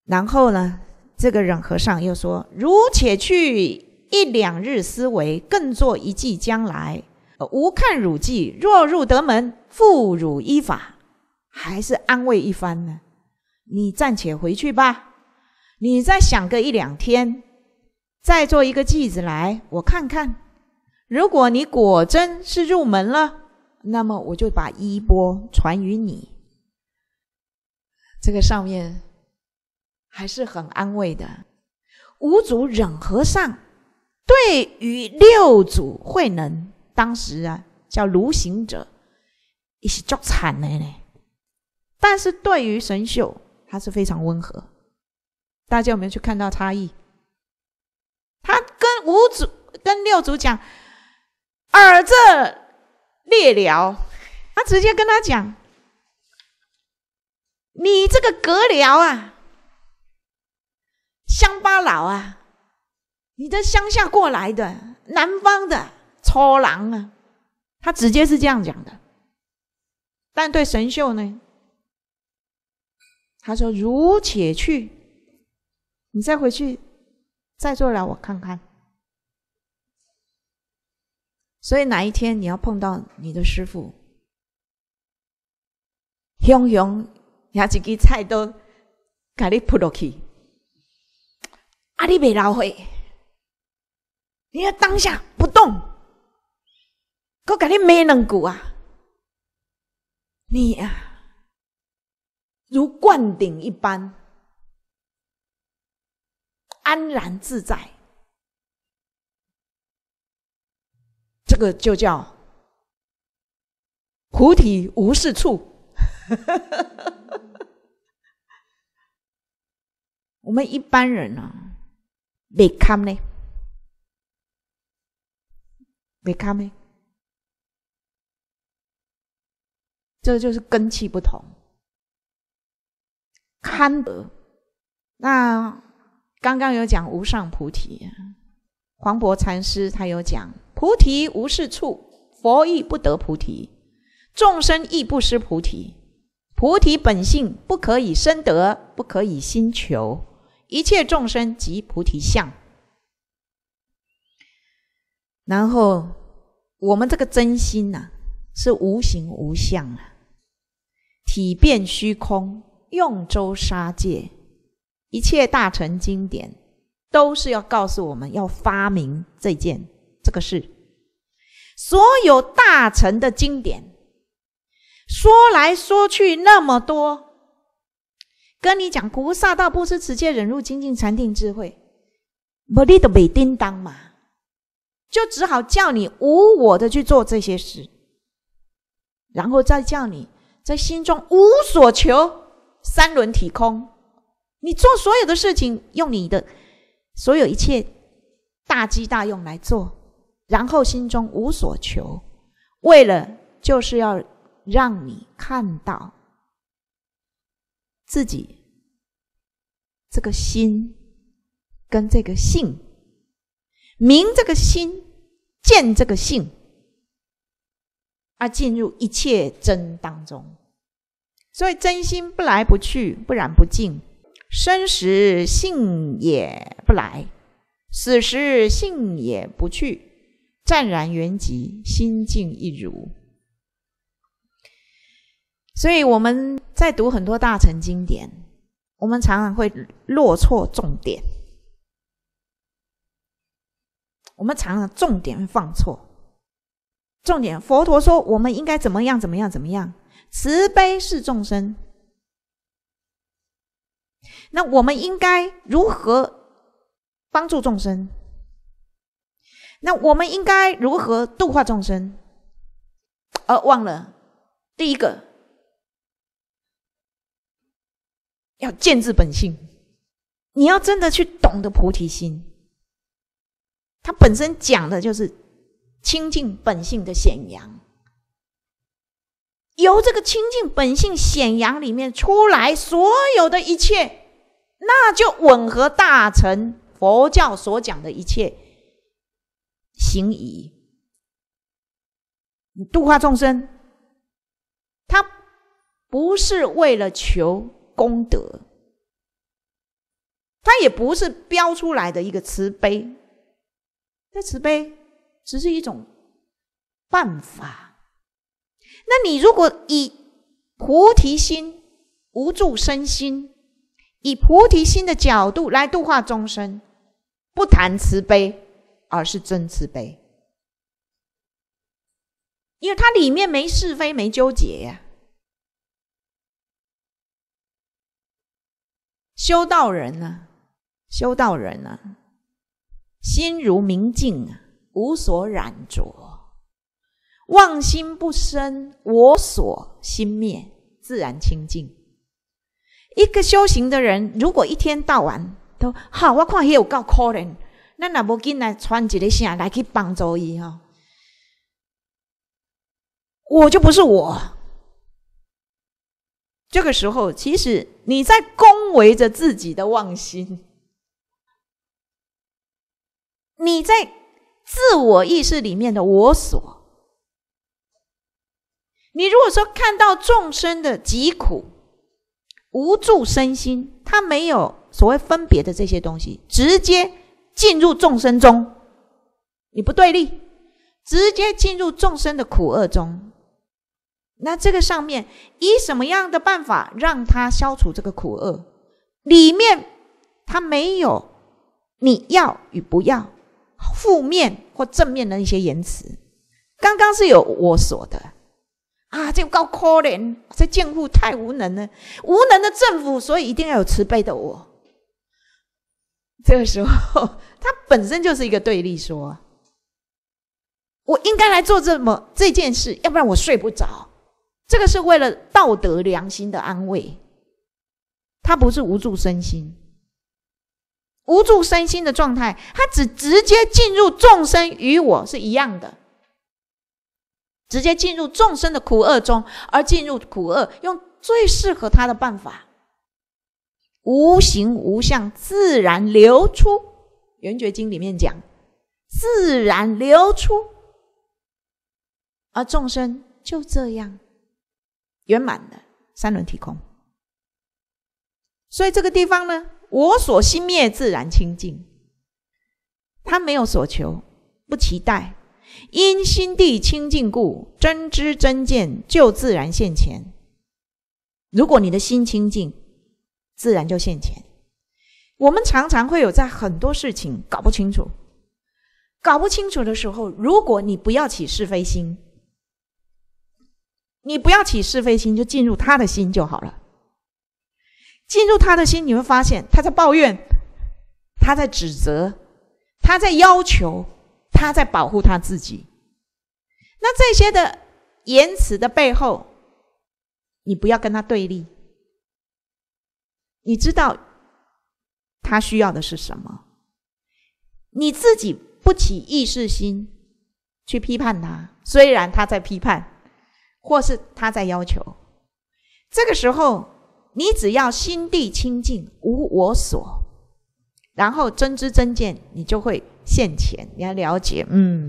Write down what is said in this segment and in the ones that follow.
然后呢，这个忍和尚又说：如且去1、2日思维，更作一计将来。吾看汝计，若入得门，复汝依法。还是安慰一番呢。你暂且回去吧，你再想个1、2天，再做一个计子来，我看看。如果你果真是入门了，那么我就把衣钵传于你。这个上面还是很安慰的。五祖忍和尚对于6祖慧能，当时叫卢行者，也是足惨的呢。但是对于神秀，他是非常温和。大家有没有去看到差异？他跟6祖讲尔这列寮，他直接跟他讲，你这个阁僚乡巴佬你的乡下过来的，南方的粗人他直接是这样讲的。但对神秀呢，他说如且去，你再回去再做来我看看。所以哪一天你要碰到你的师父，雄也一支菜刀给你扑落去，你别懊悔，你要当下不动，我给你骂2句你如灌顶一般安然自在。这个就叫菩提无是处。我们一般人没看呢，没看呢，这就是根器不同。堪得，那刚刚有讲无上菩提，黄渤禅师他有讲菩提无是处，佛亦不得菩提，众生亦不失菩提。菩提本性不可以生得，不可以心求，一切众生即菩提相。然后我们这个真心是无形无相体遍虚空，用周沙界，一切大乘经典都是要告诉我们要发明这个事。所有大乘的经典说来说去那么多，跟你讲菩萨道、布施、持戒、忍辱、精进、禅定、智慧，你都没叮当嘛，就只好叫你无我的去做这些事，然后再叫你在心中无所求，三轮体空。你做所有的事情，用你的所有一切大机大用来做，然后心中无所求，为了就是要让你看到自己这个心跟这个性，明这个心，见这个性，进入一切真当中。所以真心不来不去，不染不净，生时性也不来，死时性也不去，湛然圆寂，心静一如。所以我们在读很多大乘经典，我们常常会落错重点，我们常常重点放错。重点，佛陀说我们应该怎么样怎么样怎么样，慈悲是众生，那我们应该如何帮助众生？那我们应该如何度化众生？而忘了第一个，要见自本性。你要真的去懂得菩提心，它本身讲的就是清净本性的显扬，由这个清净本性显扬里面出来所有的一切，那就吻合大乘佛教所讲的一切行仪。你度化众生，它不是为了求功德， 它也不是标出来的一个慈悲，这慈悲只是一种办法。那你如果以菩提心、无住身心，以菩提心的角度来度化众生，不谈慈悲，而是真慈悲。因为它里面没是非，没纠结呀。修道人啊，心如明镜啊，无所染着，妄心不生，我所心灭，自然清净。一个修行的人，如果一天到晚都好，我看那有够可怜，咱若无紧来传一个声来去帮助他，我就不是我。这个时候，其实你在恭维着自己的妄心，你在自我意识里面的我所。你如果说看到众生的疾苦，无住身心，他没有所谓分别的这些东西，直接进入众生中，你不对立，直接进入众生的苦厄中。那这个上面以什么样的办法让他消除这个苦厄？里面他没有你要与不要，负面或正面的一些言辞。刚刚是有我所的啊，这够可怜，这政府太无能了，无能的政府，所以一定要有慈悲的我。这个时候它本身就是一个对立说，我应该来做这件事，要不然我睡不着。这个是为了道德良心的安慰，它不是无住身心。无住身心的状态，它只直接进入众生与我是一样的，直接进入众生的苦厄中，而进入苦厄用最适合他的办法，无形无相，自然流出。圆觉经里面讲，自然流出，而众生就这样圆满的三轮体空。所以这个地方呢，我所心灭，自然清净。他没有所求，不期待，因心地清净故，真知真见就自然现前。如果你的心清净，自然就现前。我们常常会有在很多事情搞不清楚的时候，如果你不要起是非心，就进入他的心就好了。进入他的心，你会发现他在抱怨，他在指责，他在要求，他在保护他自己。那这些的言辞的背后，你不要跟他对立，你知道他需要的是什么，你自己不起意识心去批判他，虽然他在批判或是他在要求，这个时候你只要心地清净，无我所，然后真知真见，你就会现前。你要了解，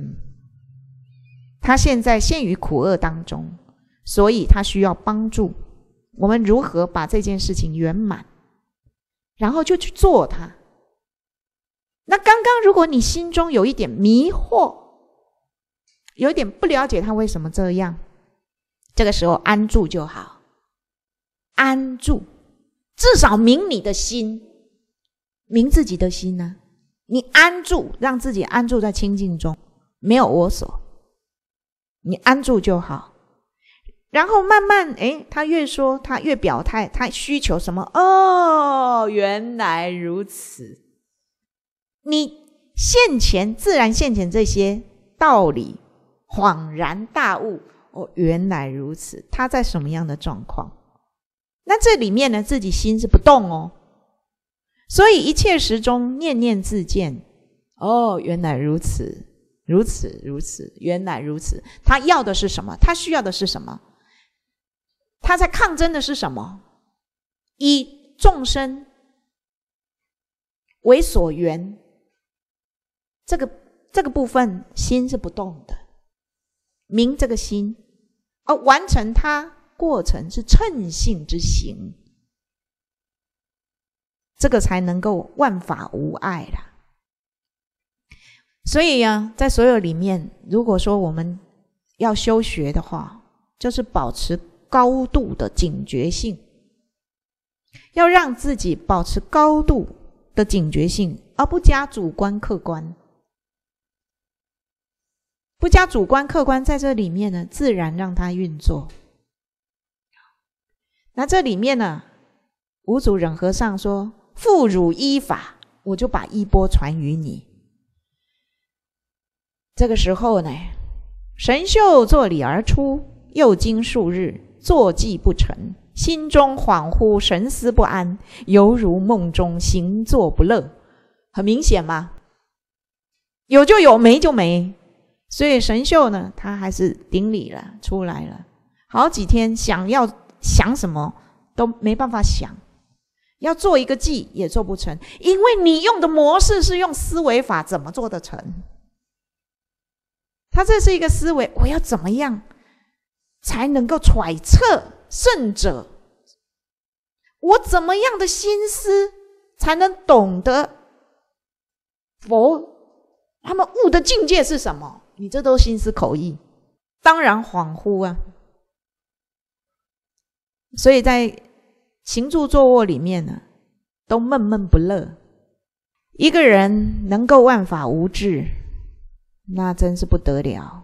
他现在陷于苦厄当中，所以他需要帮助。我们如何把这件事情圆满，然后就去做它。那刚刚如果你心中有一点迷惑，有一点不了解他为什么这样，这个时候安住就好，安住，至少明你的心，明自己的心呢，你安住，让自己安住在清净中，没有我所，你安住就好。然后慢慢他越说，他越表态，他需求什么，原来如此。你现前，自然现前这些道理，恍然大悟，原来如此，他在什么样的状况。那这里面呢，自己心是不动所以一切时中念念自见，原来如此，如此如此，原来如此。他要的是什么？他需要的是什么？他在抗争的是什么？以众生为所缘，这个部分心是不动的，明这个心，而完成它过程是称性之行。 这个才能够万法无碍啦。所以啊，在所有里面，如果说我们要修学的话，就是保持高度的警觉性，要让自己保持高度的警觉性，而不加主观客观。不加主观客观，在这里面呢，自然让它运作。那这里面呢，五祖忍和尚说：“复汝依法，我就把衣钵传于你。”这个时候呢，神秀作礼而出，又经数日，坐骑不成，心中恍惚，神思不安，犹如梦中，行坐不乐。很明显嘛，有就有，没就没。所以神秀呢，他还是顶礼了，出来了。好几天想什么都没办法想，要做一个记也做不成，因为你用的模式是用思维法，怎么做得成？他这是一个思维，我要怎么样才能够揣测圣者？我怎么样的心思才能懂得佛他们悟的境界是什么？你这都心思口意，当然恍惚啊。所以在行住坐卧里面呢，都闷闷不乐。一个人能够万法无智，那真是不得了。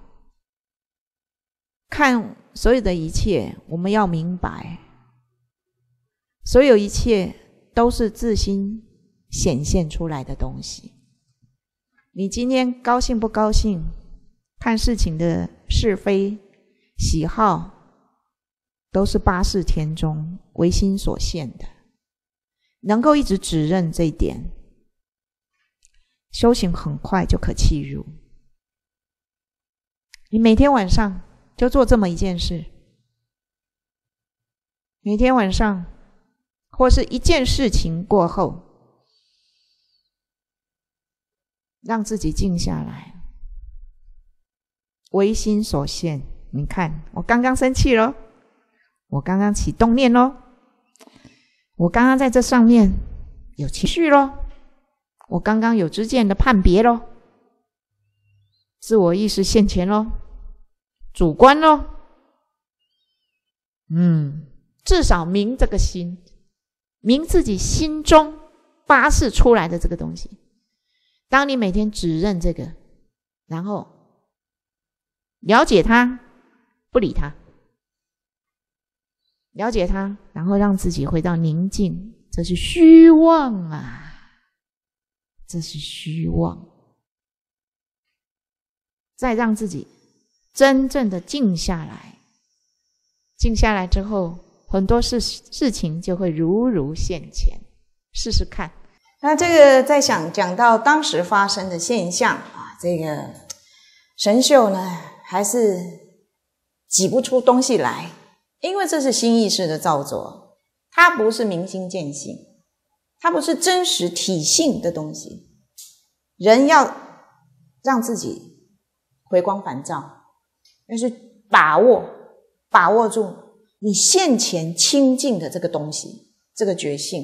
看所有的一切，我们要明白，所有一切都是自心显现出来的东西。你今天高兴不高兴，看事情的是非喜好，都是八识田中唯心所现的。能够一直指认这一点，修行很快就可契入。你每天晚上就做这么一件事，每天晚上或是一件事情过后，让自己静下来，唯心所现。你看，我刚刚生气咯，我刚刚起动念咯，我刚刚在这上面有情绪咯，我刚刚有知见的判别咯，自我意识现前咯，主观咯，至少明这个心，明自己心中八识出来的这个东西。当你每天只认这个，然后了解它，不理它，了解它，然后让自己回到宁静，这是虚妄啊，这是虚妄。再让自己真正的静下来，静下来之后，很多事情就会如如现前。试试看。 那这个在讲到当时发生的现象啊，这个神秀呢还是挤不出东西来，因为这是心意识的造作，它不是明心见性，它不是真实体性的东西。人要让自己回光返照，要是把握住你现前清净的这个东西，这个觉性。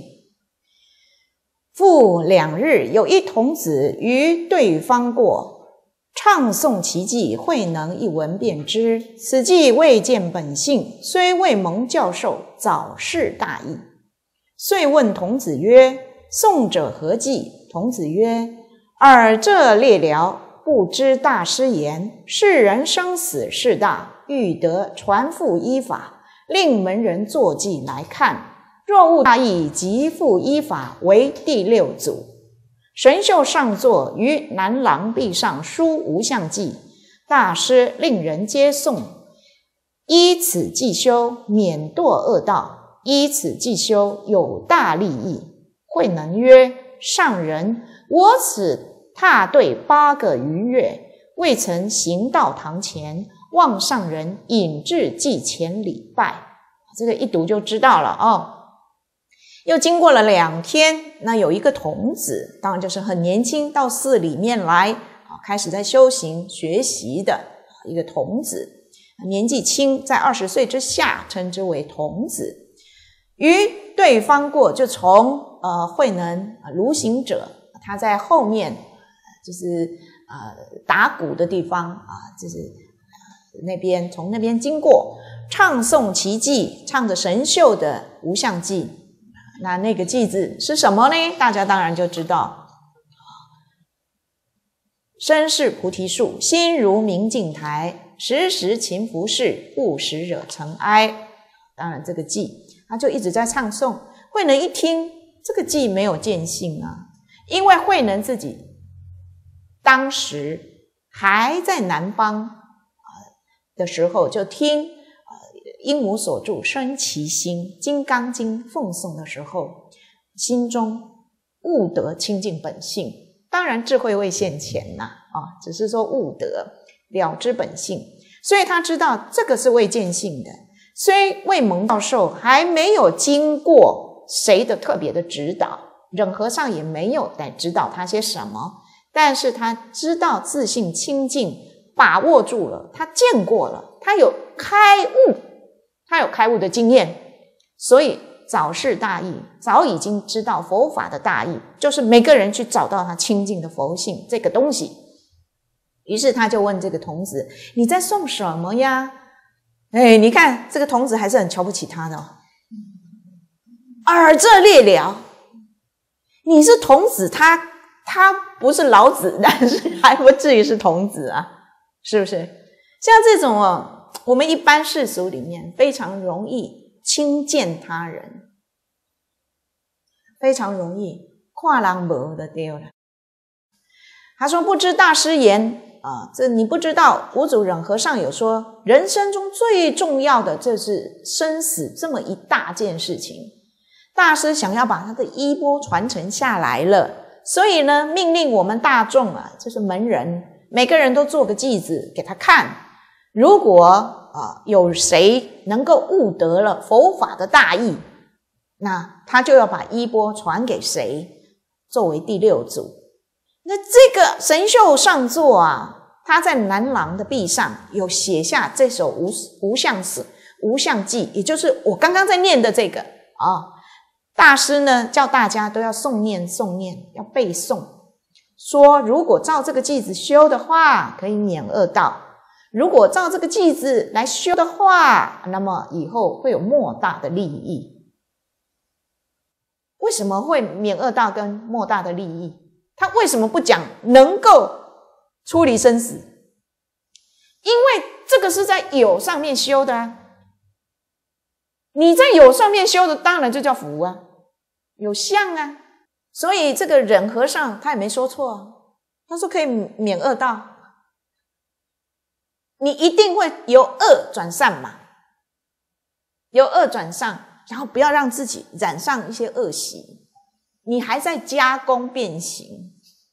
复2日，有一童子于对方过，唱诵其偈，慧能一闻便知。此偈未见本性，虽未蒙教授，早识大意。遂问童子曰：诵者何偈？童子曰：尔这列僚，不知大师言，世人生死事大，欲得传付依法，令门人作记来看。若悟大意，即复依法为第6组。神秀上座于南廊壁上书无相记，大师令人皆诵，依此记修，免堕恶道；依此记修，有大利益。慧能曰：上人，我此踏对8个余月，未曾行到堂前，望上人引至祭前礼拜。这个一读就知道了哦。又经过了2天，那有一个童子，当然就是很年轻，到寺里面来开始在修行学习的一个童子，年纪轻，在20岁之下，称之为童子。于对方过，就从慧能卢行者他在后面就是打鼓的地方就是那边从那边经过，唱诵其偈，唱着神秀的无相偈。那个偈子是什么呢？大家当然就知道，身是菩提树，心如明镜台，时时勤拂拭，不时惹尘埃。当然这个偈他就一直在唱诵。慧能一听这个偈没有见性啊，因为慧能自己当时还在南方的时候，就听阴母所著《生其心》《金刚经》奉诵的时候，心中悟得清净本性。当然智慧未现前只是说悟得了知本性，所以他知道这个是未见性的。虽未蒙教授，还没有经过谁的特别的指导，忍和尚也没有来指导他些什么，但是他知道自性清净，把握住了，他见过了，他有开悟的经验，所以早示大义，早已经知道佛法的大义，就是每个人去找到他清净的佛性这个东西。于是他就问这个童子，你在诵什么呀？你看这个童子还是很瞧不起他的耳这列了，你是童子，他不是老子，但是还不至于是童子啊，是不是？像这种我们一般世俗里面非常容易轻贱他人，非常容易看人无就对了。他说不知大师言这你不知道，五祖忍和尚有说，人生中最重要的这是生死这么一大件事情，大师想要把他的衣钵传承下来了，所以呢命令我们大众就是门人，每个人都做个偈子给他看，如果有谁能够悟得了佛法的大义，那他就要把衣钵传给谁作为第六祖。那这个神秀上座他在南廊的壁上有写下这首无相偈，也就是我刚刚在念的这个大师呢叫大家都要诵念，要背诵，说如果照这个偈子修的话可以免恶道，如果照这个偈子来修的话，那么以后会有莫大的利益。为什么会免恶道跟莫大的利益？他为什么不讲能够出离生死？因为这个是在有上面修的你在有上面修的当然就叫福有相所以这个忍和尚他也没说错他说可以免恶道，你一定会由恶转善嘛，由恶转善，然后不要让自己染上一些恶习，你还在加工变形，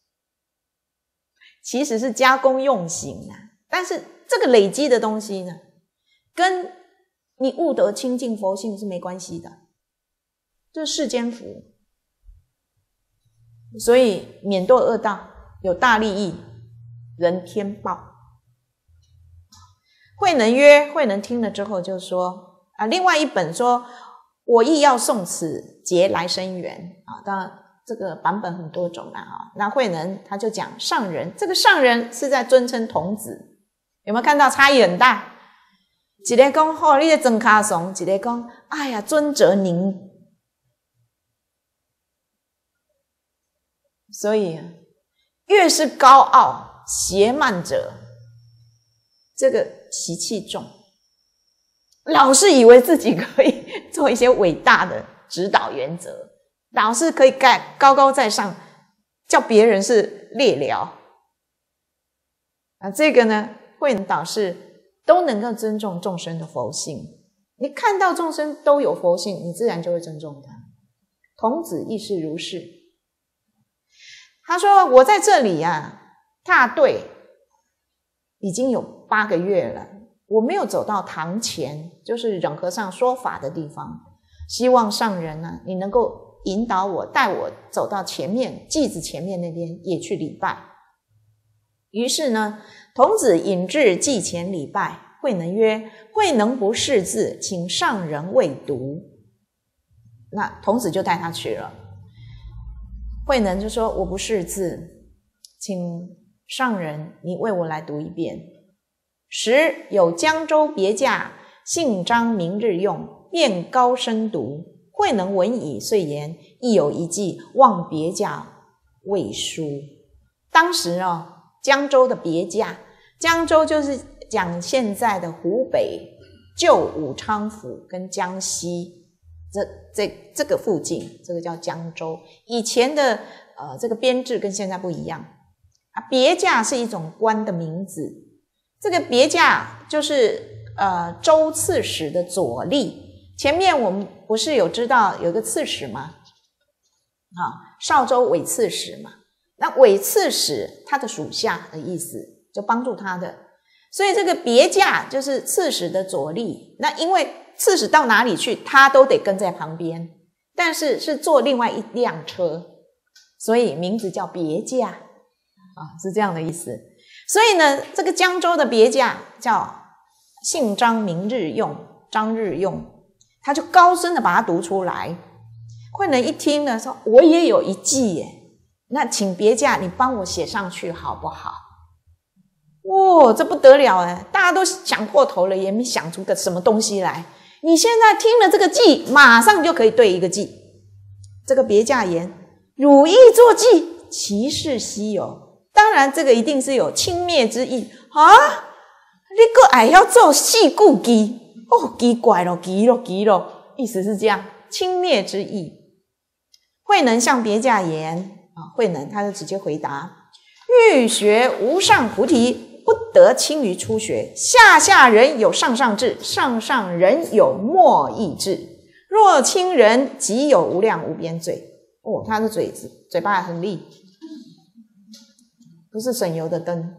其实是加工用刑但是这个累积的东西呢，跟你悟得清净佛性是没关系的，这是世间福。所以免堕恶道有大利益，人天报。慧能曰，慧能听了之后就说另外一本说我亦要诵此结来生缘当然这个版本很多种那慧能他就讲上人，这个上人是在尊称童子，有没有看到差异很大？一个说你的真卡怂，一个说哎呀尊者您。所以越是高傲邪慢者，这个习气重，老是以为自己可以做一些伟大的指导原则，老是可以高高在上，叫别人是劣僚这个呢慧能导师都能够尊重众生的佛性，你看到众生都有佛性，你自然就会尊重他。童子亦是如是。他说我在这里踏对已经有8个月了，我没有走到堂前，就是忍和尚说法的地方，希望上人你能够引导我，带我走到前面偈子前面那边也去礼拜。于是呢童子引至偈前礼拜，慧能曰，慧能不识字，请上人为读。那童子就带他去了。 慧能就说：“我不识字，请上人你为我来读一遍。”时有江州别驾，姓张名日用，便高声读。慧能闻已，遂言：“亦有一计，望别驾未书。”当时江州的别驾，江州就是讲现在的湖北旧武昌府跟江西这个附近，这个叫江州。以前的这个编制跟现在不一样啊。别驾是一种官的名字，这个别驾就是州刺史的左吏。前面我们不是有知道有个刺史吗？邵州伪刺史嘛。那伪刺史他的属下的意思，就帮助他的。所以这个别驾就是刺史的左吏。那因为刺史到哪里去，他都得跟在旁边，但是是坐另外一辆车，所以名字叫别驾是这样的意思。所以呢，这个江州的别驾叫姓张名日用，张日用，他就高声的把它读出来。慧能一听呢，说：“我也有一计耶，那请别驾你帮我写上去好不好？”这不得了哎！大家都想破头了，也没想出个什么东西来。你现在听了这个计，马上就可以对一个计。这个别驾言：“汝意作计，其事稀有。”当然，这个一定是有轻蔑之意啊！你还爱要做四句计奇怪了，奇了，意思是这样，轻蔑之意。慧能向别驾言慧能他就直接回答：“欲学无上菩提，不得轻于初学。下人有上上智，上人有莫易智。若轻人，即有无量无边罪。”他的嘴巴很利，不是省油的灯。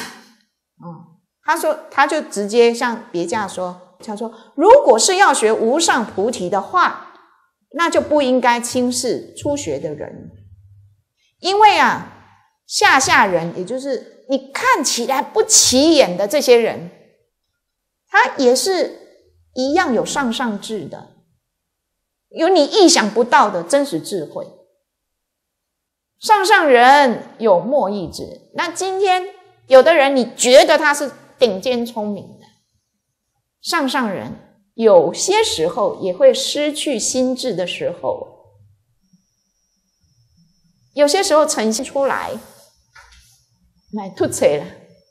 他就直接向别驾说：“他说，如果是要学无上菩提的话，那就不应该轻视初学的人，因为下人，也就是你看起来不起眼的这些人，他也是一样有上上智的，有你意想不到的真实智慧。上人有莫易智，那今天有的人你觉得他是顶尖聪明的，上人有些时候也会失去心智的时候，有些时候呈现出来来吐槽了。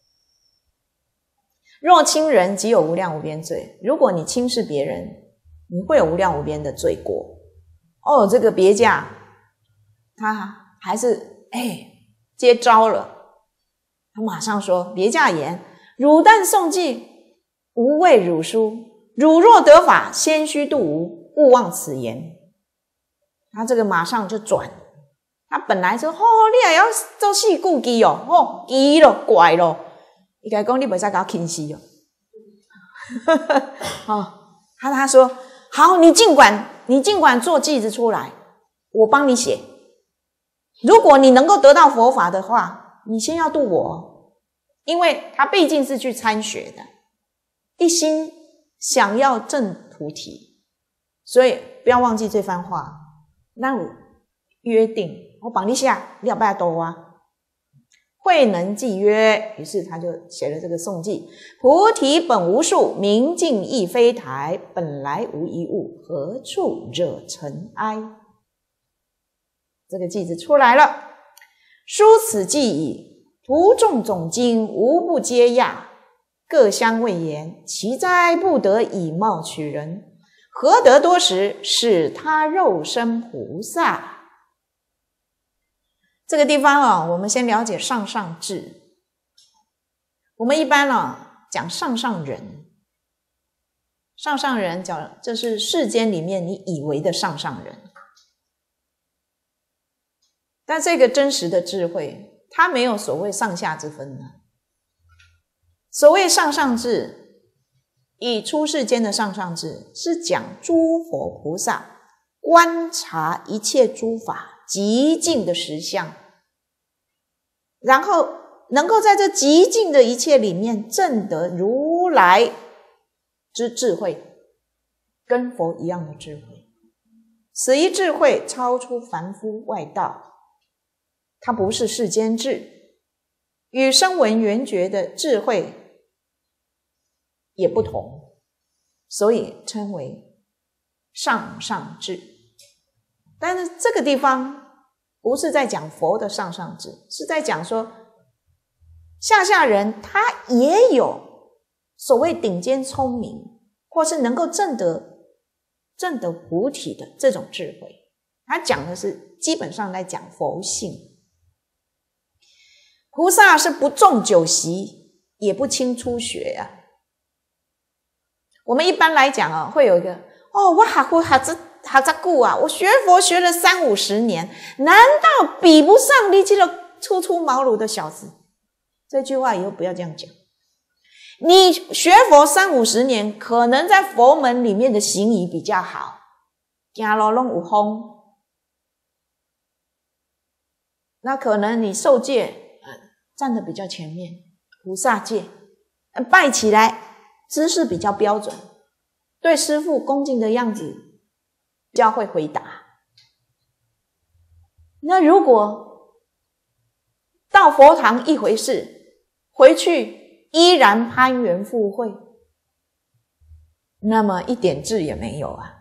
若轻人，即有无量无边罪。如果你轻视别人，你会有无量无边的罪过。这个别驾他还是接招了。他马上说：“别驾言，汝但诵记，无谓汝书。汝若得法，先须度吾，勿忘此言。”他这个马上就转。他本来说：“你也要做四句计奇咯，怪咯。”他跟他说：“你不可以给我轻死他说：“好，你尽管做句子出来，我帮你写。如果你能够得到佛法的话，你先要度我，因为他毕竟是去参学的，一心想要证菩提，所以不要忘记这番话。那我约定，我帮你写，你要不要多啊？”慧能记曰，于是他就写了这个颂记：“菩提本无树，明镜亦非台，本来无一物，何处惹尘埃？”这个句子出来了。书此记矣，徒众总经，无不皆讶，各相谓言：“其哉不得以貌取人，何得多时使他肉身菩萨？”这个地方我们先了解上上智。我们一般讲上上人，上上人讲这是世间里面你以为的上上人，但这个真实的智慧，它没有所谓上下之分的。所谓上上智，以出世间的上上智，是讲诸佛菩萨观察一切诸法极尽的实相，然后能够在这极尽的一切里面证得如来之智慧，跟佛一样的智慧。此一智慧超出凡夫外道， 它不是世间智，与声闻缘觉的智慧也不同，所以称为上上智。但是这个地方不是在讲佛的上上智，是在讲说下下人他也有所谓顶尖聪明，或是能够证得菩提的这种智慧。他讲的是基本上来讲佛性。菩萨是不重酒席，也不轻初学啊。我们一般来讲啊，会有一个我哈这久啊，我学佛学了30-50年，难道比不上你这个初出茅庐的小子？这句话以后不要这样讲。你学佛30-50年，可能在佛门里面的行仪比较好，走路拢有风。那可能你受戒站得比较前面，菩萨戒拜起来姿势比较标准，对师父恭敬的样子比较会回答。那如果到佛堂一回事，回去依然攀缘附会，那么一点智也没有啊。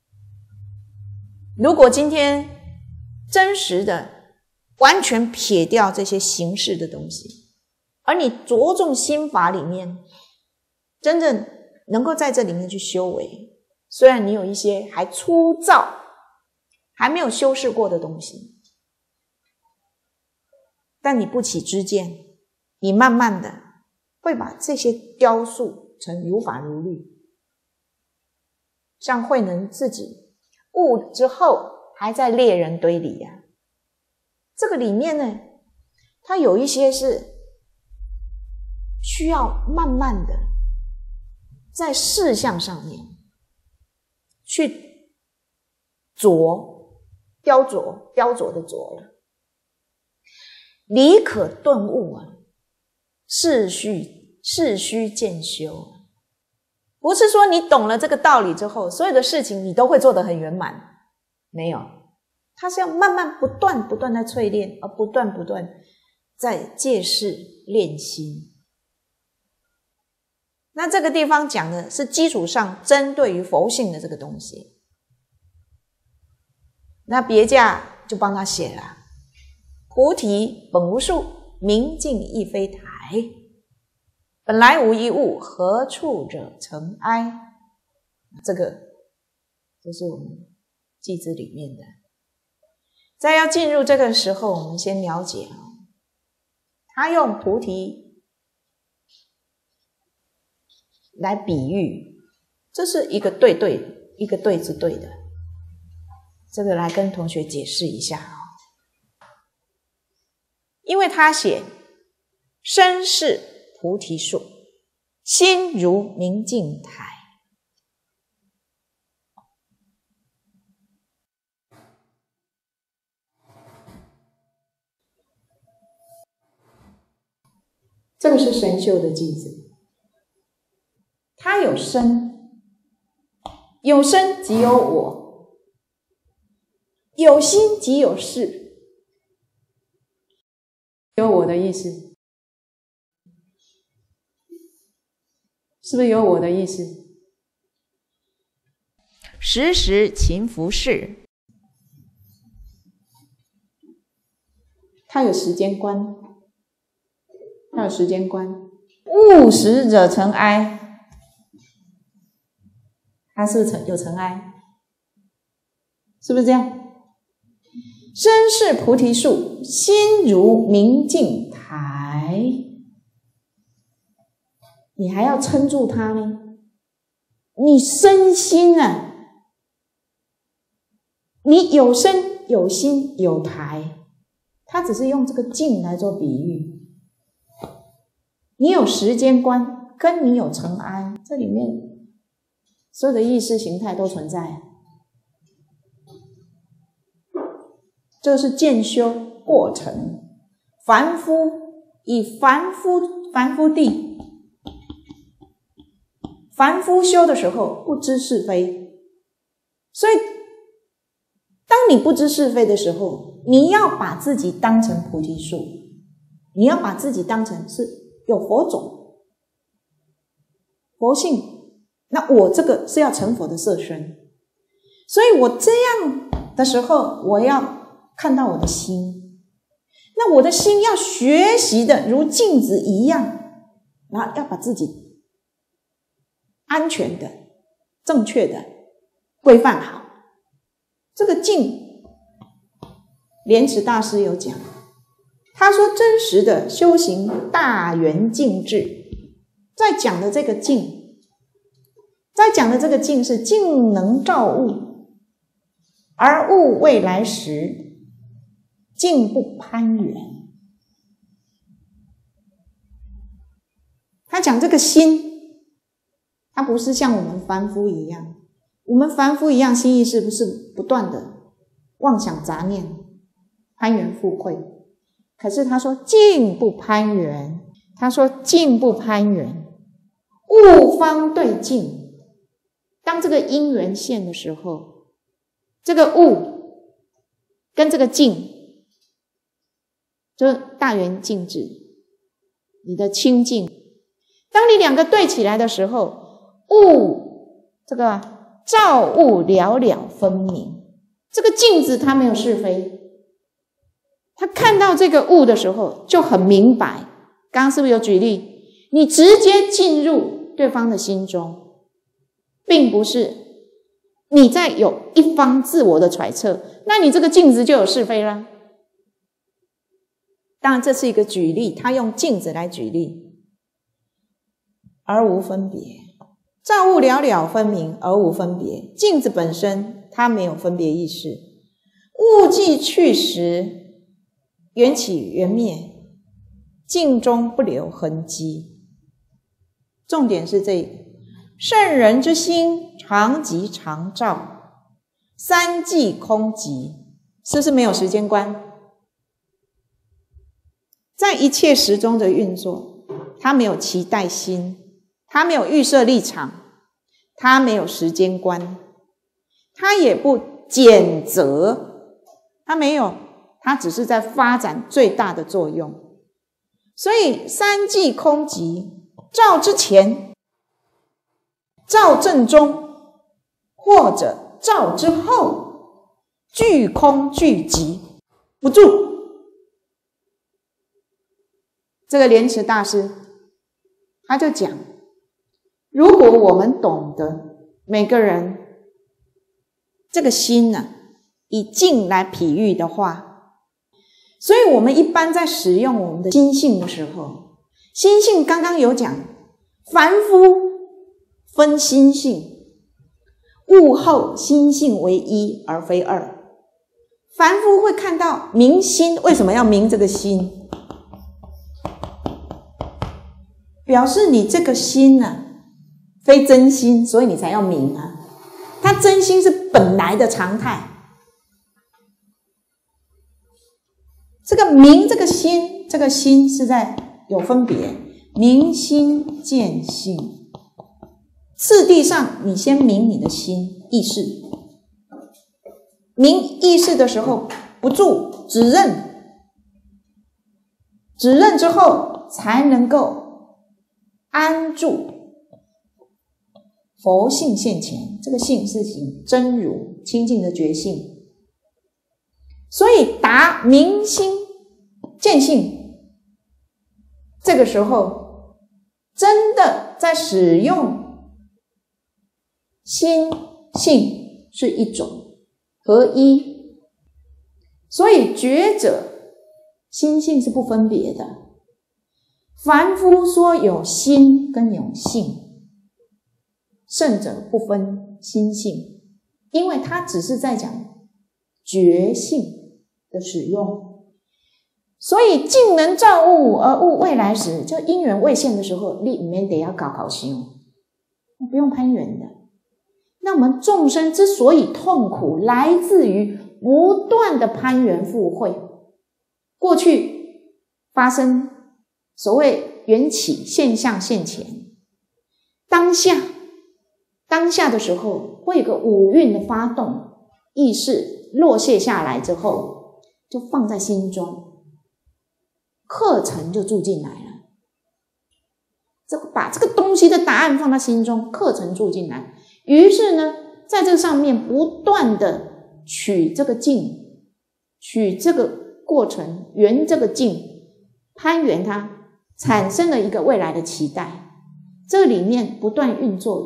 如果今天真实的完全撇掉这些形式的东西，而你着重心法里面真正能够在这里面去修为，虽然你有一些还粗糙还没有修饰过的东西，但你不起知见，你慢慢的会把这些雕塑成如法如律。像慧能自己悟之后还在猎人堆里啊，这个里面呢，它有一些是需要慢慢的在事项上面去雕琢的琢了。理可顿悟啊，事须渐修啊。不是说你懂了这个道理之后，所有的事情你都会做得很圆满，没有。它是要慢慢不断的淬炼，而不断在戒事练心。那这个地方讲的是基础上针对于佛性的这个东西。那别驾就帮他写了：菩提本无树，明镜亦非台，本来无一物，何处惹尘埃。这个就是我们偈子里面的。在要进入这个时候，我们先了解他用菩提来比喻，这是一个对字对的。这个来跟同学解释一下。因为他写身是菩提树，心如明镜台。这个是神秀的偈子，它有身，有身即有我，有心即有事，有我的意思，是不是有我的意思？ 时时勤拂拭， 它有时间观，它有时间观。勿使惹尘埃，它是不是有尘埃？是不是这样？身是菩提树，心如明镜台。你还要撑住它呢，你身心啊，你有身有心有台，它只是用这个镜来做比喻。你有时间观，跟你有尘埃，这里面所有的意识形态都存在。这是渐修过程，凡夫以凡夫地，凡夫修的时候不知是非，所以当你不知是非的时候，你要把自己当成菩提树，你要把自己当成是有佛种、佛性，那我这个是要成佛的色身，所以我这样的时候，我要看到我的心，那我的心要学习的如镜子一样，然后要把自己安全的、正确的规范好。这个镜，莲池大师有讲，他说真实的修行大圆镜智，在讲的这个镜，是镜能照物，而物未来时，镜不攀缘。他讲这个心，它不是像我们凡夫一样，心意识不是不断的妄想杂念，攀缘附会。可是他说镜不攀缘，物方对镜。当这个因缘现的时候，这个物跟这个镜，就是大圆镜智，你的清净。当你两个对起来的时候，物这个照物了了分明。这个镜子它没有是非，他看到这个物的时候就很明白。刚刚是不是有举例？你直接进入对方的心中，并不是你在有一方自我的揣测，那你这个镜子就有是非啦。当然这是一个举例，他用镜子来举例，而无分别。照物了了分明而无分别，镜子本身它没有分别意识。物既去时，缘起缘灭，镜中不留痕迹。重点是这个，圣人之心常即常照，三际空寂，是不是没有时间观？在一切时中的运作，他没有期待心，他没有预设立场，他没有时间观，他也不检责，他没有，他只是在发展最大的作用。所以三际空寂，照之前，照正中，或者照之后，俱空俱寂，不住。这个莲池大师他就讲，如果我们懂得每个人这个心呢，以镜来比喻的话，所以我们一般在使用我们的心性的时候，心性刚刚有讲，凡夫分心性，物后心性为一而非二。凡夫会看到明心，为什么要明这个心？表示你这个心啊，非真心，所以你才要明啊。它真心是本来的常态。这个明这个心，这个心是在有分别，明心见性。次第上，你先明你的心意识。明意识的时候不住，只认，只认之后才能够安住佛性现前。这个性是行真如清净的觉性，所以达明心见性，这个时候真的在使用心性是一种合一。所以觉者心性是不分别的。凡夫说有心跟有性，圣者不分心性，因为他只是在讲觉性的使用。所以镜能照物，而物未来时，就因缘未现的时候，你免得要搞想，不用攀缘的。那我们众生之所以痛苦，来自于不断的攀缘附会。过去发生所谓缘起现象现前，当下的时候会有个五蕴的发动，意识落卸下来之后，就放在心中，课程就住进来了。把这个东西的答案放在心中，课程住进来。于是呢，在这上面不断的取这个境，取这个过程，圆这个境，攀缘它，产生了一个未来的期待。这里面不断运作，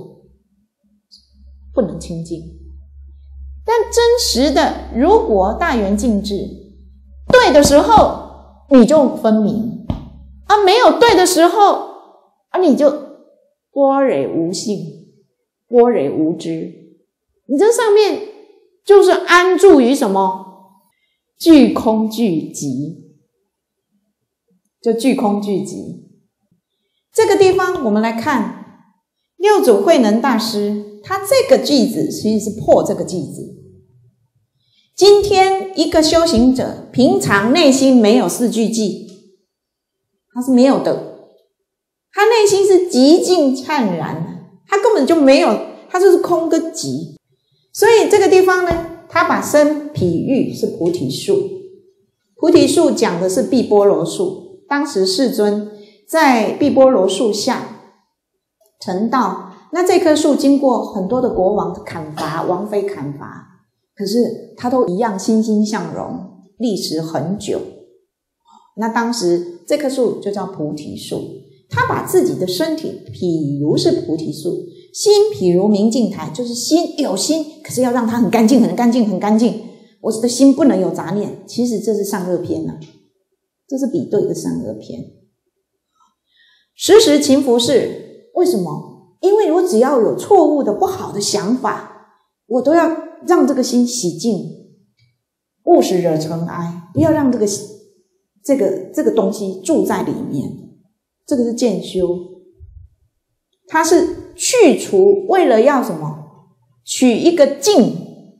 不能清净。但真实的，如果大圆净智对的时候，你就分明啊；没有对的时候啊，你就般若无性，般若无知。你这上面就是安住于什么？具空具极，就具空具极。这个地方我们来看六祖慧能大师，他这个句子其实是破这个句子。今天一个修行者平常内心没有四句偈，他是没有的，他内心是极尽灿然，他根本就没有，他就是空跟极。所以这个地方呢，他把身比喻是菩提树，菩提树讲的是碧波罗树，当时世尊在碧波罗树下成道，那这棵树经过很多的国王砍伐，王妃砍伐，可是他都一样欣欣向荣，历时很久。那当时这棵树就叫菩提树，他把自己的身体譬如是菩提树，心譬如明镜台，就是心有心，可是要让它很干净很干净很干净，我的心不能有杂念。其实这是善恶篇啊，这是比对的善恶篇。时时勤拂拭，为什么？因为我只要有错误的不好的想法，我都要让这个心洗净，勿使惹尘埃，不要让这个东西住在里面。这个是渐修，它是去除，为了要什么？取一个净，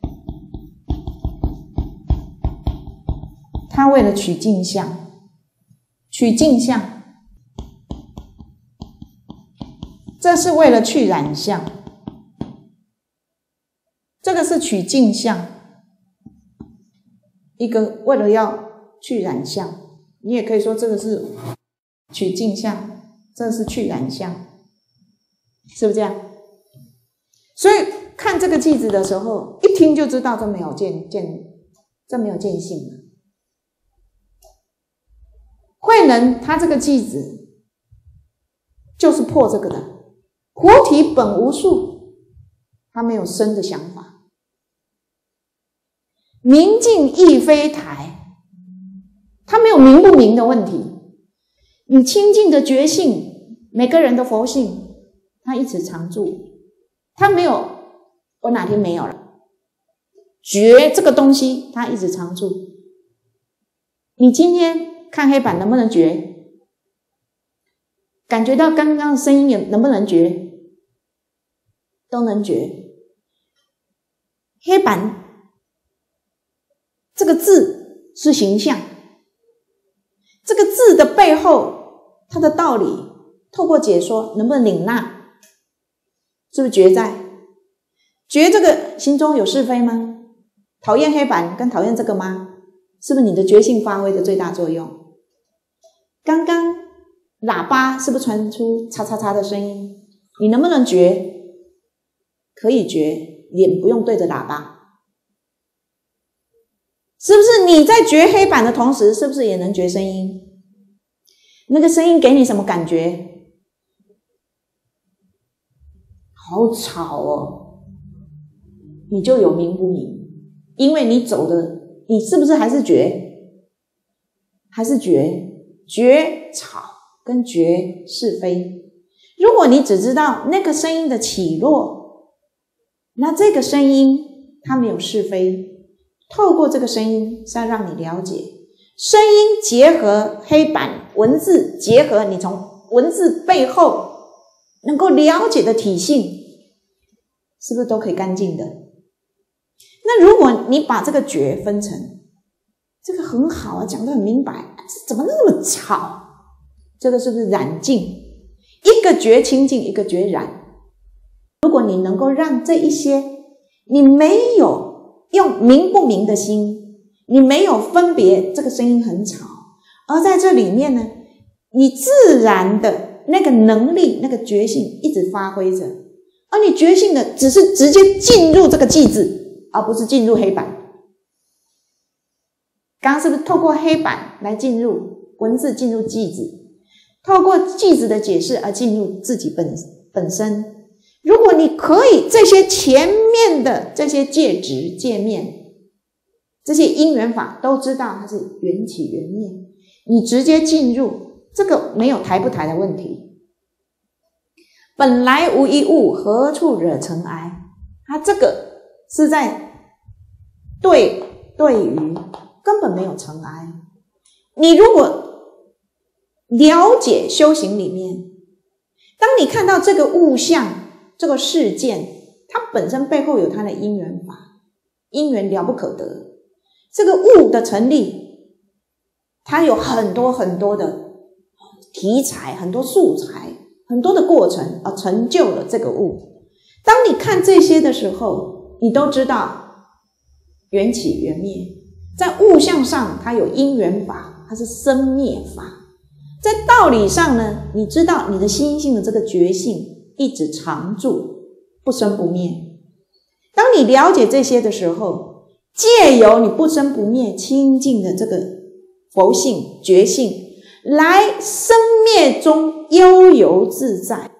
它为了取净相，取净相。这是为了去染相，这个是取净相，一个为了要去染相，你也可以说这个是取净相，这是去染相，是不是这样？所以看这个句子的时候，一听就知道这没有见性了。慧能他这个句子就是破这个的。菩提本无树，他没有生的想法。明镜亦非台，他没有明不明的问题。你清净的觉性，每个人的佛性，他一直常住，他没有我哪天没有了。觉这个东西，他一直常住。你今天看黑板能不能觉？感觉到刚刚的声音能不能觉？都能觉。黑板这个字是形象，这个字的背后它的道理透过解说能不能领纳？是不是觉在？觉这个心中有是非吗？讨厌黑板跟讨厌这个吗？是不是你的觉性发挥的最大作用？刚刚喇叭是不是传出叉叉叉的声音？你能不能觉？可以觉，脸不用对着喇叭。是不是你在觉黑板的同时，是不是也能觉声音？那个声音给你什么感觉？好吵哦，你就有明不明？因为你走的，你是不是还是觉？还是觉吵跟觉是非。如果你只知道那个声音的起落，那这个声音它没有是非，透过这个声音是要让你了解，声音结合黑板文字，结合你从文字背后能够了解的体性，是不是都可以干净的？那如果你把这个觉分成，这个很好啊，讲得很明白，怎么那么吵？这个是不是染净？一个觉清净，一个觉染。如果你能够让这一些你没有用明不明的心，你没有分别这个声音很吵，而在这里面呢，你自然的那个能力，那个觉性一直发挥着，而你觉性的只是直接进入这个句子，而不是进入黑板。刚刚是不是透过黑板来进入文字，进入句子，透过句子的解释而进入自己本身？如果你可以这些前面的这些介质界面，这些因缘法都知道它是缘起缘灭，你直接进入，这个没有抬不抬的问题。本来无一物，何处惹尘埃？它这个是在对于根本没有尘埃。你如果了解修行里面，当你看到这个物象，这个事件，它本身背后有它的因缘法，因缘了不可得。这个物的成立，它有很多很多的题材，很多素材，很多的过程而成就了这个物。当你看这些的时候，你都知道缘起缘灭，在物象上它有因缘法，它是生灭法。在道理上呢，你知道你的心性的这个觉性一直常住，不生不灭。当你了解这些的时候，借由你不生不灭清净的这个佛性觉性，来生灭中悠游自在，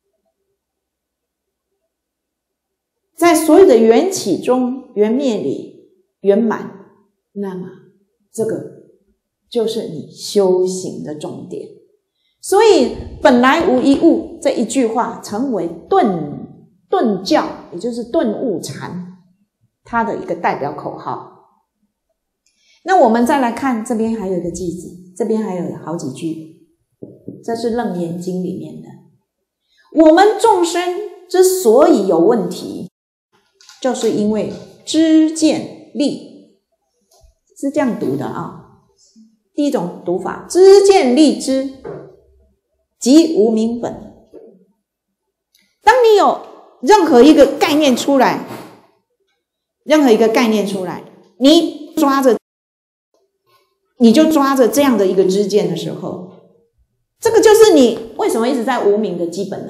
在所有的缘起中缘灭里圆满，那么这个就是你修行的重点。所以本来无一物这一句话成为顿教，也就是顿悟禅它的一个代表口号。那我们再来看这边还有一个句子，这边还有好几句，这是楞严经里面的。我们众生之所以有问题，就是因为知见力，是这样读的啊。第一种读法，知见力知即无明本。当你有任何一个概念出来，你就抓着这样的一个知见的时候，这个就是你为什么一直在无明的基本呢？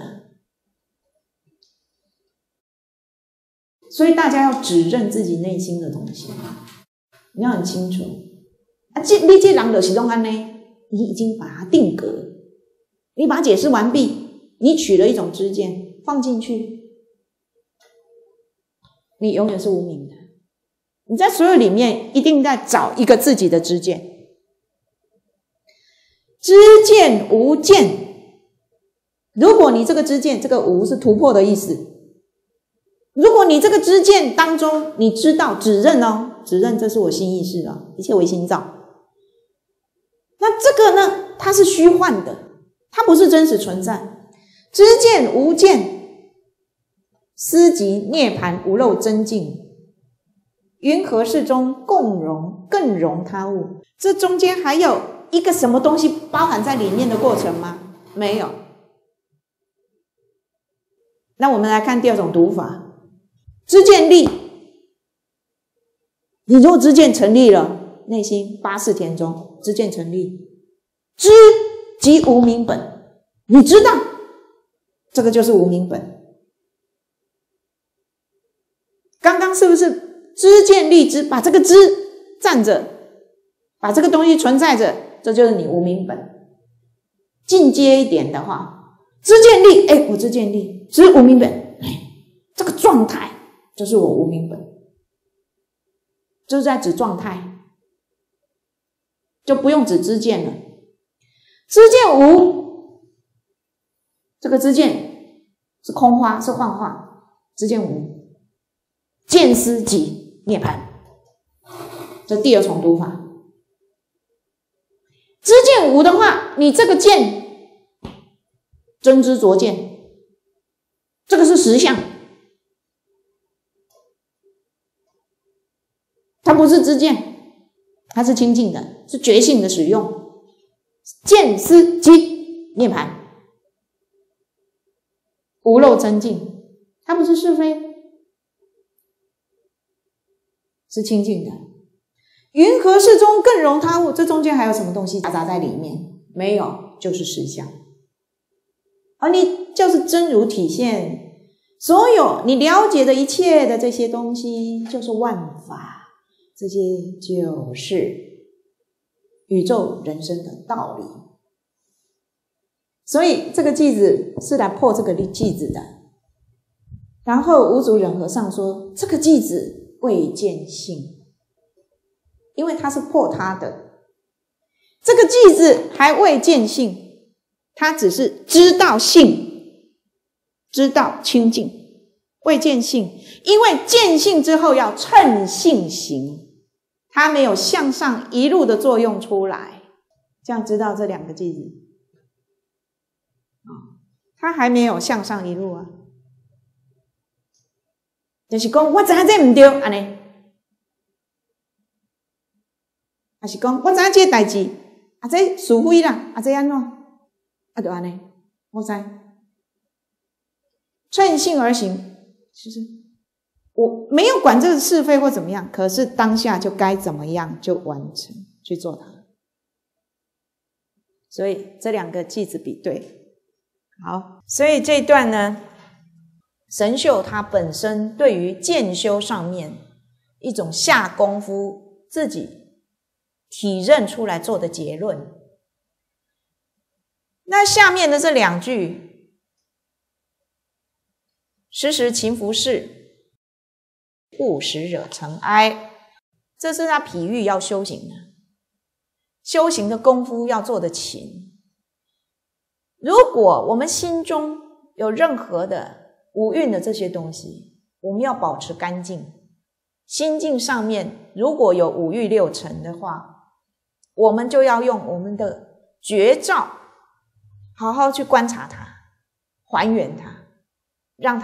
所以大家要指认自己内心的东西，你要很清楚啊，你这人就是这样呢，你已经把它定格，你把它解释完毕，你取了一种知见放进去，你永远是无明的。你在所有里面一定在找一个自己的知见。知见无见，如果你这个知见，这个无是突破的意思，如果你这个知见当中你知道指认哦，指认这是我心意识哦，一切为心造，那这个呢，它是虚幻的，它不是真实存在。知见无见，思即涅槃无漏真境，云何世中共容更容他物？这中间还有一个什么东西包含在里面的过程吗？没有。那我们来看第二种读法，知见力。你如果知见成立了，内心八识田中知见成立，知即无明本，你知道这个就是无明本。刚刚是不是知见力知，把这个知站着，把这个东西存在着，这就是你无明本。进阶一点的话，知见力，我知见力，知无明本，这个状态就是我无明本，就是在指状态，就不用指知见了。知见无，这个知见是空花，是幻化，知见无，见思即涅槃，这第二重读法。知见无的话，你这个见真知灼见，这个是实相，它不是知见，它是清净的，是觉性的使用。见思即涅槃，无漏真境，它不是是非。 是清净的。云何事中更容他物？这中间还有什么东西夹杂在里面？没有，就是实相。而你就是真如体现，所有你了解的一切的这些东西，就是万法，这些就是宇宙人生的道理。所以这个句子是来破这个句子的。然后无足忍和尚说，这个句子未见性，因为它是破它的。这个句子还未见性，它只是知道性，知道清净，未见性。因为见性之后要乘性行，它没有向上一路的作用出来。这样知道这两个句子，它还没有向上一路啊。就是讲我知影这不对，安尼，还是讲我知影这个代志，啊这是非啦，啊这安怎，啊就安尼，我知，乘性而行，其实我没有管这个是非或怎么样，可是当下就该怎么样就完成去做它。所以这两个句子比对，好，所以这一段呢。神秀他本身对于渐修上面一种下功夫自己体认出来做的结论。那下面的这两句，时时勤拂拭，勿使惹尘埃，这是他比喻要修行的，修行的功夫要做的勤。如果我们心中有任何的五蕴的这些东西，我们要保持干净。心境上面如果有五欲六尘的话，我们就要用我们的觉照好好去观察它，还原它，让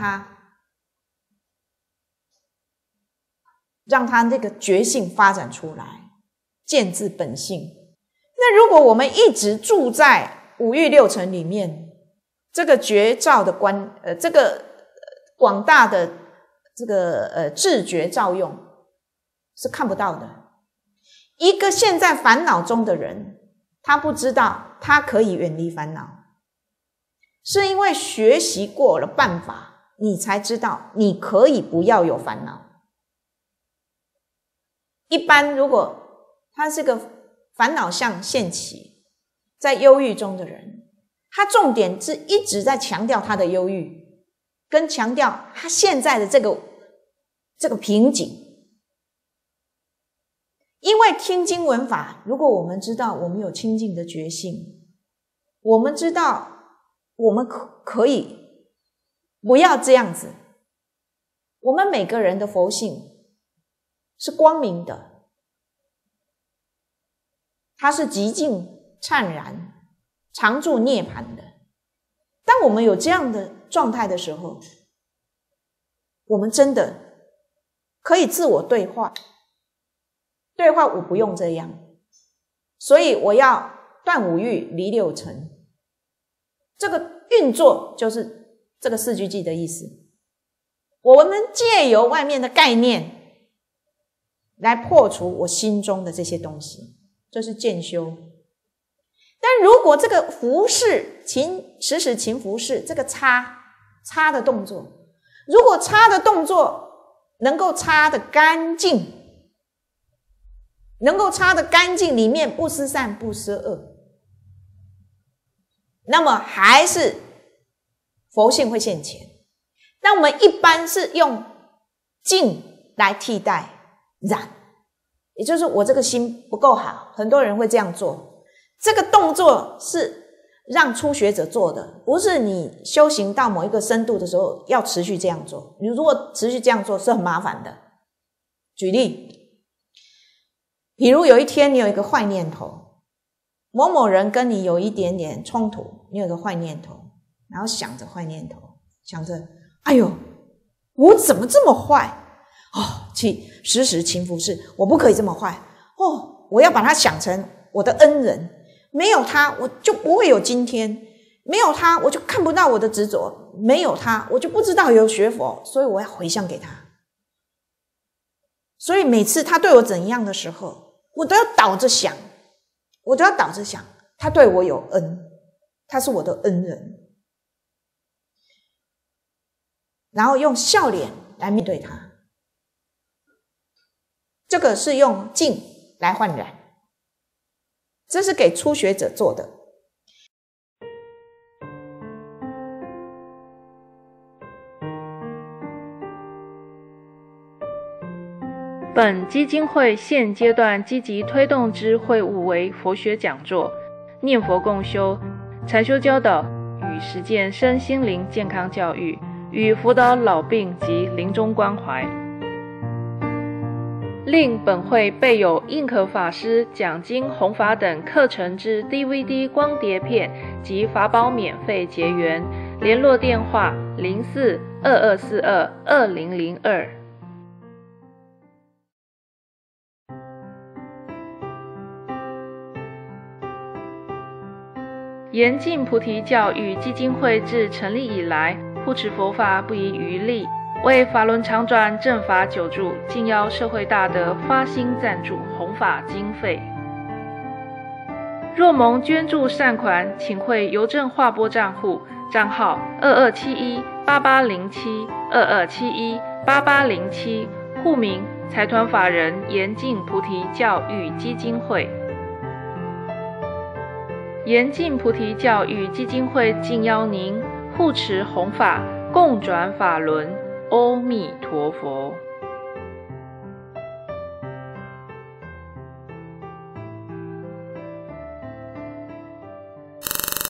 它这个觉性发展出来，见自本性。那如果我们一直住在五欲六尘里面，这个觉照的这个广大的这个智觉照用是看不到的。一个现在烦恼中的人，他不知道他可以远离烦恼，是因为学习过了办法，你才知道你可以不要有烦恼。一般如果他是个烦恼相现起，在忧郁中的人，他重点是一直在强调他的忧郁，跟强调他现在的这个瓶颈。因为听经闻法，如果我们知道我们有清净的觉性，我们知道我们可以不要这样子。我们每个人的佛性是光明的，它是极尽灿然常住涅槃的。当我们有这样的状态的时候，我们真的可以自我对话，我不用这样，所以我要断五欲离六尘。这个运作就是这个四句偈的意思。我们借由外面的概念来破除我心中的这些东西，这是渐修。但如果这个拂拭时时勤拂拭，这个擦的动作，如果擦的动作能够擦得干净，里面不失善不失恶，那么还是佛性会现前。但我们一般是用净来替代染，也就是我这个心不够好，很多人会这样做。这个动作是让初学者做的，不是你修行到某一个深度的时候要持续这样做。你如果持续这样做是很麻烦的。举例，比如有一天你有一个坏念头，某某人跟你有一点点冲突，你有一个坏念头，然后想着坏念头，想着哎呦我怎么这么坏时时勤拂拭，我不可以这么坏我要把他想成我的恩人，没有他我就不会有今天，没有他我就看不到我的执着，没有他我就不知道有学佛，所以我要回向给他。 所以每次他对我怎样的时候，我都要倒着想，他对我有恩，他是我的恩人，然后用笑脸来面对他。这个是用静来换染，这是给初学者做的。 本基金会现阶段积极推动之会务为佛学讲座、念佛共修、禅修教导与实践身心灵健康教育，与辅导老病及临终关怀。另本会备有印可法师讲经弘法等课程之 DVD 光碟片及法宝免费结缘，联络电话04-2242-2002。严禁菩提教育基金会自成立以来，护持佛法不遗余力，为法轮常转正法久住，敬邀社会大德发心赞助弘法经费。若蒙捐助善款，请汇邮政划拨账户，账号22718807，22718807，户名财团法人严禁菩提教育基金会。严禁菩提教育基金会敬邀您护持弘法，共转法轮。阿弥陀佛。